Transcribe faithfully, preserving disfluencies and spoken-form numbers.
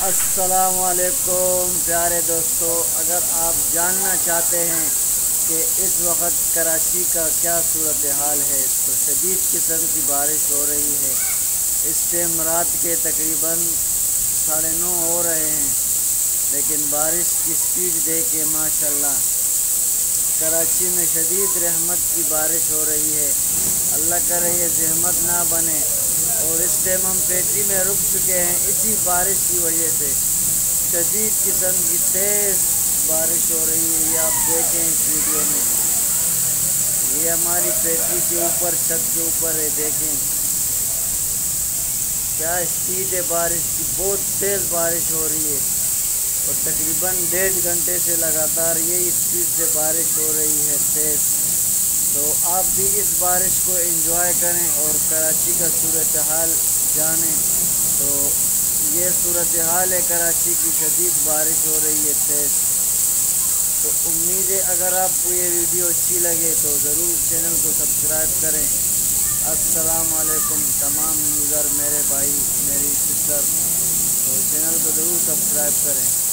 السلام علیکم پیارے دوستو، اگر آپ جاننا چاہتے ہیں کہ اس وقت کراچی کا کیا صورتحال ہے تو شدید قسم کی بارش ہو رہی ہے۔ اس ٹائم رات کے تقریباً ساڑھے نو ہو رہے ہیں، لیکن بارش کی سپیڈ دیکھ کے ماشاءاللہ کراچی میں شدید رحمت کی بارش ہو رہی ہے۔ اللہ کرے یہ زحمت نہ بنے، اور اس ٹائم ہم پیٹری میں رک چکے ہیں اسی بارش کی وجہ سے۔ شدید قسم کی تیز بارش ہو رہی ہے، یہ آپ دیکھیں اس ویڈیو میں۔ یہ ہماری پیٹری کے اوپر، چھت کے اوپر ہے، دیکھیں کیا اسپیڈ ہے بارش کی۔ بہت تیز بارش ہو رہی ہے، اور تقریباً ڈیڑھ گھنٹے سے لگاتار یہی اسپیڈ سے بارش ہو رہی ہے تیز۔ تو آپ بھی اس بارش کو انجوائے کریں اور کراچی کا صورتحال جانیں۔ تو یہ صورتحال ہے کراچی کی، شدید بارش ہو رہی ہے تیز۔ تو امید ہے اگر آپ کو یہ ویڈیو اچھی لگے تو ضرور چینل کو سبسکرائب کریں۔ السلام علیکم تمام یوزر، میرے بھائی میری سسٹر، تو چینل کو ضرور سبسکرائب کریں۔